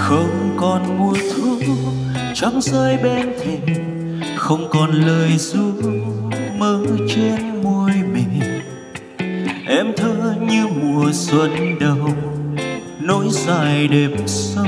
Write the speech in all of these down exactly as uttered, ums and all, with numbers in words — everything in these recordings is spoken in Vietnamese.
Không còn mùa thu trắng rơi bên thềm, không còn lời ru mơ trên môi mềm. Em thơ như mùa xuân đầu nối dài đêm sâu.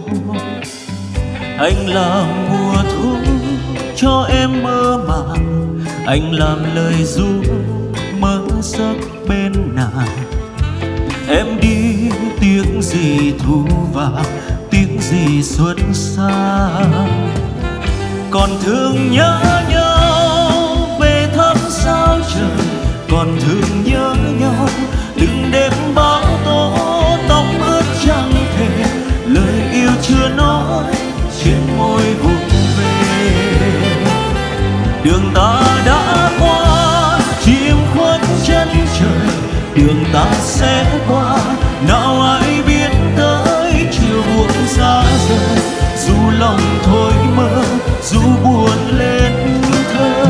Anh làm mùa thu cho em mơ màng, anh làm lời ru mơ giấc bên nàng. Em đi tiếng gì thu vàng, tiếng gì xuân xa, còn thương nhớ nhau về thăm sao trời, còn thương nhớ nhau từng đêm bão tố. Tóc ướt chẳng thể lời yêu chưa nói trên môi vụng về. Đường ta đã qua chim khuất chân trời, đường ta sẽ qua nào ai biết tới chiều buông xa rời. Dù lòng thôi mơ, dù buồn lên thơ.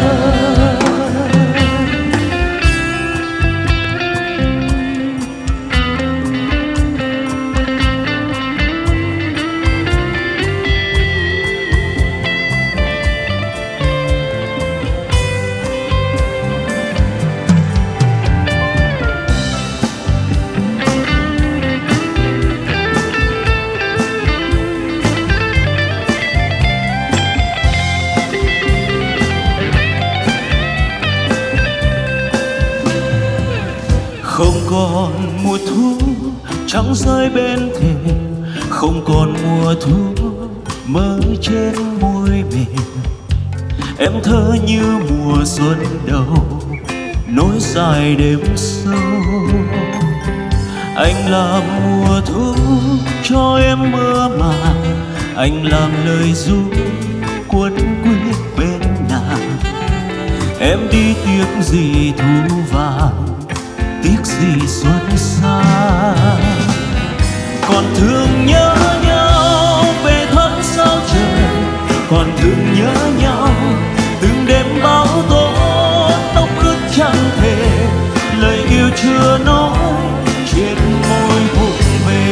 Không còn mùa thu trắng rơi bên thềm, không còn mùa thu mơ trên môi mềm. Em thơ như mùa xuân đầu nối dài đêm sâu. Anh làm mùa thu cho em mơ màng, anh làm lời ru cuốn quýt bên nàng. Em đi tiếc gì thu vàng, tiếc gì xuân xa, còn thương nhớ nhau về thăm sao trời, còn thương nhớ nhau từng đêm bão tố. Tóc ướt chẳng thể lời yêu chưa nói trên môi vụng về.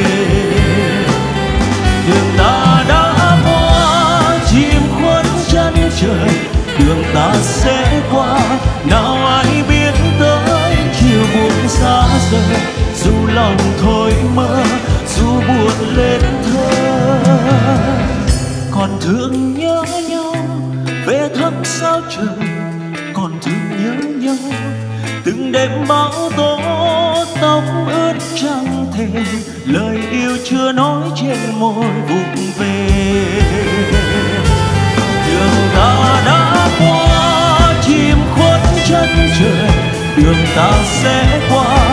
Đường ta đã qua chim khuất chân trời, đường ta sẽ qua nào ai biết tới chiều buông xa rời. Dù lòng thôi mơ, dù buồn lên thơ, còn thương nhớ nhau về thăm sao trời, còn thương nhớ nhau từng đêm bão tố. Tóc ướt chẳng thể lời yêu chưa nói trên môi vụng về. Đường ta đã qua chim khuất chân trời, đường ta sẽ qua